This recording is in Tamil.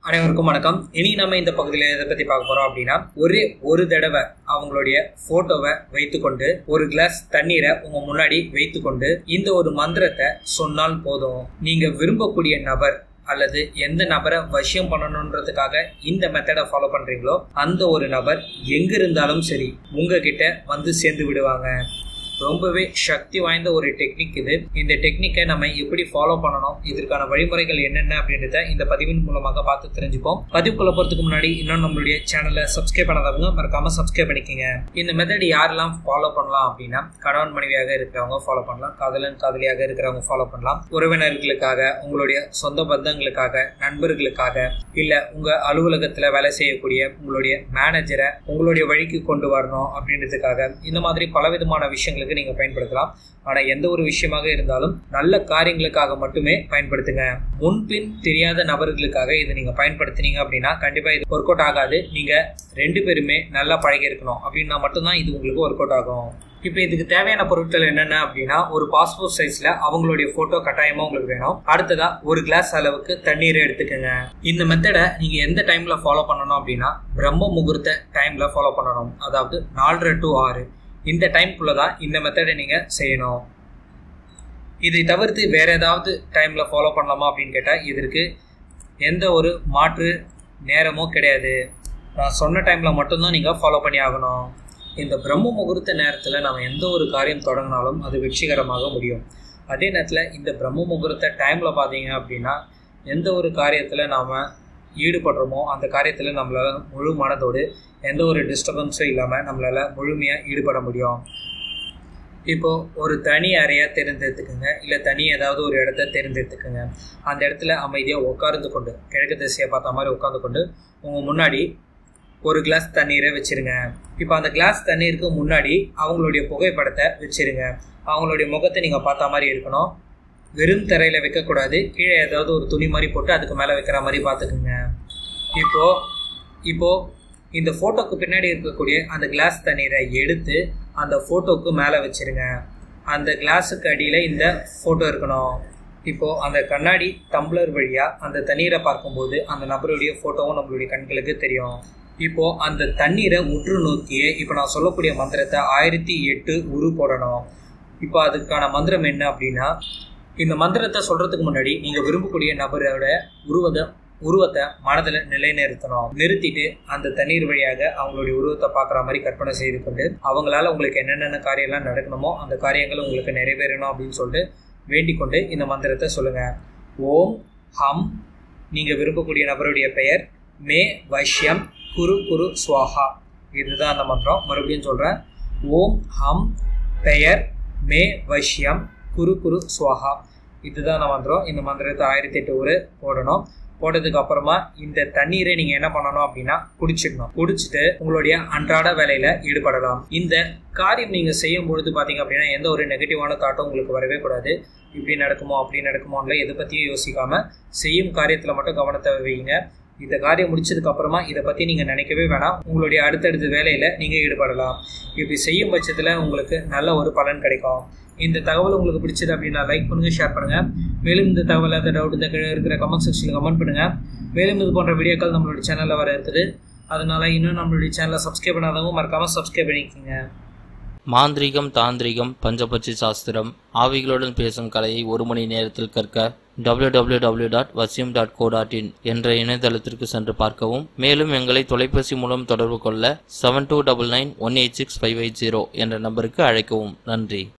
அனைவருக்கும் வணக்கம். இனி நம்ம இந்த பகுதியில் எதை பத்தி பார்க்க போறோம் அப்படின்னா, ஒரு தடவை அவங்களுடைய போட்டோவை வைத்துக்கொண்டு ஒரு கிளாஸ் தண்ணீரை உங்க முன்னாடி வைத்துக்கொண்டு இந்த ஒரு மந்திரத்தை சொன்னால் போதும். நீங்க விரும்பக்கூடிய நபர் அல்லது எந்த நபரை வசியம் பண்ணணுன்றதுக்காக இந்த மெத்தடை ஃபாலோ பண்றீங்களோ அந்த ஒரு நபர் எங்க இருந்தாலும் சரி உங்ககிட்ட வந்து சேர்ந்து விடுவாங்க. ரொம்பவே சக்தி வாய்ந்த ஒரு டெக்னிக் இது. இந்த டெக்னிக்கை நம்ம எப்படி ஃபாலோ பண்ணணும், இதற்கான வழிமுறைகள் என்னென்ன அப்படின்றத இந்த பதிவின் மூலமாக பார்த்து தெரிஞ்சுப்போம். பதிவுக்குள்ள போறதுக்கு முன்னாடி இன்னும் நம்மளுடைய சேனலை சப்ஸ்கிரைப் பண்ணாதவங்க மறக்காம சப்ஸ்கிரைப் பண்ணிக்கோங்க. இந்த மெத்தட் யாரெல்லாம் ஃபாலோ பண்ணலாம் அப்படின்னா, கணவன் மனைவியாக இருக்கிறவங்க ஃபாலோ பண்ணலாம், காதலன் காதலியாக இருக்கிறவங்க ஃபாலோ பண்ணலாம், உறவினர்களுக்காக, உங்களுடைய சொந்த பந்தங்களுக்காக, நண்பர்களுக்காக, இல்ல உங்க அலுவலகத்துல வேலை செய்யக்கூடிய உங்களுடைய மேனேஜரை உங்களுடைய வழிக்கு கொண்டு வரணும் அப்படின்றதுக்காக, இந்த மாதிரி பலவிதமான விஷயங்களுக்கு நீங்க பயன்படுத்தலாம். ஆனா எந்த ஒரு விஷயமாக இருந்தாலும் நல்ல காரியங்களுக்காக மட்டுமே பயன்படுத்துங்க. முன்பின் தெரியாத நபர்களுக்காக இதை நீங்க பயன்படுத்தினீங்க அப்படின்னா கண்டிப்பா இது ஒர்க் அவுட் ஆகாது. நீங்க ரெண்டு பேருமே நல்லா பழகி இருக்கணும் அப்படின்னா மட்டும்தான் இது உங்களுக்கு ஒர்க் அவுட் ஆகும். இப்போ இதுக்கு தேவையான பொருட்கள் என்னென்ன அப்படின்னா, ஒரு பாஸ்போர்ட் சைஸ்ல அவங்களுடைய போட்டோ கட்டாயமா உங்களுக்கு வேணும். அடுத்ததா ஒரு கிளாஸ் அளவுக்கு தண்ணீரை எடுத்துக்கோங்க. இந்த மெத்தடை நீங்க எந்த டைம்ல ஃபாலோ பண்ணணும் அப்படின்னா, பிரம்ம முகூர்த்த டைம்ல ஃபாலோ பண்ணணும். அதாவது 4:30 to 6 இந்த டைம்குள்ளதான் இந்த மெத்தடை நீங்க செய்யணும். இதை தவிர்த்து வேற ஏதாவது டைம்ல ஃபாலோ பண்ணலாமா அப்படின்னு கேட்டா இதற்கு எந்த ஒரு மாற்று நேரமும் கிடையாது. நான் சொன்ன டைம்ல மட்டும்தான் நீங்க ஃபாலோ பண்ணி ஆகணும். இந்த பிரம்ம முகூர்த்த நேரத்துல நம்ம எந்த ஒரு காரியம் தொடங்கினாலும் அது வெற்றிகரமாக முடியும். அதே நேரத்துல இந்த பிரம்ம முகூர்த்த டைம்ல பாத்தீங்க அப்படின்னா, எந்த ஒரு காரியத்துல நாம ஈடுபடுறோமோ அந்த காரியத்தில் நம்மளால முழு மனதோடு எந்த ஒரு டிஸ்டர்பன்ஸும் இல்லாமல் நம்மளால முழுமையாக ஈடுபட முடியும். இப்போது ஒரு தனி அறையை தேர்ந்தெடுத்துக்குங்க, இல்லை தனி ஏதாவது ஒரு இடத்த தேர்ந்தெடுத்துக்குங்க. அந்த இடத்துல அமைதியாக உட்கார்ந்து கொண்டு, கிழக்கு திசையை பார்த்த மாதிரி உட்கார்ந்து கொண்டு உங்கள் முன்னாடி ஒரு கிளாஸ் தண்ணீரை வச்சுருங்க. இப்போ அந்த கிளாஸ் தண்ணீருக்கு முன்னாடி அவங்களுடைய புகைப்படத்தை வச்சுருங்க. அவங்களுடைய முகத்தை நீங்கள் பார்த்த மாதிரி இருக்கணும். வெறும் தரையில் வைக்கக்கூடாது, கீழே ஏதாவது ஒரு துணி மாதிரி போட்டு அதுக்கு மேலே வைக்கிற மாதிரி பார்த்துக்குங்க. இப்போ இந்த ஃபோட்டோக்கு பின்னாடி இருக்கக்கூடிய அந்த கிளாஸ் தண்ணீரை எடுத்து அந்த ஃபோட்டோக்கு மேலே வச்சுருங்க. அந்த கிளாஸுக்கு அடியில் இந்த ஃபோட்டோ இருக்கணும். இப்போது அந்த கண்ணாடி டம்ளர் வழியாக அந்த தண்ணீரை பார்க்கும்போது அந்த நபருடைய ஃபோட்டோவும் நம்மளுடைய கண்களுக்கு தெரியும். இப்போது அந்த தண்ணீரை உற்று நோக்கியே இப்போ நான் சொல்லக்கூடிய மந்திரத்தை 1008 உரு போடணும். இப்போ அதுக்கான மந்திரம் என்ன அப்படின்னா, இந்த மந்திரத்தை சொல்றதுக்கு முன்னாடி நீங்க விரும்பக்கூடிய நபரோட உருவத்தை மனதில் நிறுத்திட்டு அந்த தண்ணீர் வழியாக அவங்களுடைய உருவத்தை பார்க்குற மாதிரி கற்பனை செய்து கொண்டு அவங்களால உங்களுக்கு என்னென்ன காரியம்லாம் நடக்கணுமோ அந்த காரியங்கள் உங்களுக்கு நிறைவேறணும் அப்படின்னு சொல்லிட்டு வேண்டிக் கொண்டு இந்த மந்திரத்தை சொல்லுங்க. ஓம் ஹம், நீங்க விரும்பக்கூடிய நபருடைய பெயர், மே வஷ்யம் குரு குரு ஸ்வாஹா. இதுதான் அந்த மந்திரம். மறுபடியும் சொல்றேன். ஓம் ஹம், பெயர், மே வஷ்யம் குரு குரு ஸ்வாஹா. இதுதான் நான் மந்திரம். இந்த மந்திரத்தை 1008 உரு போடணும். போட்டதுக்கு அப்புறமா இந்த தண்ணீரை நீங்க என்ன பண்ணணும் அப்படின்னா குடிச்சிடணும். குடிச்சிட்டு உங்களுடைய அன்றாட வேலையில ஈடுபடலாம். இந்த காரியம் நீங்க செய்யும் பொழுது பாத்தீங்க அப்படின்னா எந்த ஒரு நெகட்டிவான தாட்டும் உங்களுக்கு வரவே கூடாது. இப்படி நடக்குமோ அப்படி நடக்குமோன்ல எதை பத்தியும் யோசிக்காம செய்யும் காரியத்துல மட்டும் கவனத்தை வைங்க. இந்த காரியம் முடிச்சதுக்கு அப்புறமா இதை பத்தி நீங்க நினைக்கவே வேணாம். உங்களுடைய அடுத்தடுத்த வேலையில நீங்க ஈடுபடலாம். இப்படி செய்யும் பட்சத்துல உங்களுக்கு நல்ல ஒரு பலன் கிடைக்கும். இந்த தகவல் உங்களுக்கு பிடிச்சது அப்படின்னா லைக் பண்ணுங்க, ஷேர் பண்ணுங்க. மேலும் இந்த தகவல் ஏதாவது டவுட் இந்த கீழே இருக்கிற கமெண்ட் செக்ஷனில் கமெண்ட் பண்ணுங்க. மேலும் இது போன்ற வீடியோக்கள் நம்மளுடைய சேனல்ல வர இருக்குது. அதனால இன்னும் நம்மளுடைய சேனலை சப்ஸ்கிரைப் பண்ணாதவங்க மறக்காம சப்ஸ்கிரைப் பண்ணிக்கோங்க. மாந்திரீகம், தாந்திரிகம், பஞ்சபட்சி சாஸ்திரம், ஆவிகளுடன் பேசும் கலையை 1 மணி நேரத்தில் கற்க www.vasyam.co.in என்ற இணையதளத்திற்கு சென்று பார்க்கவும். மேலும் எங்களை தொலைபேசி மூலம் தொடர்பு கொள்ள 7299186580 என்ற நம்பருக்கு அழைக்கவும். நன்றி.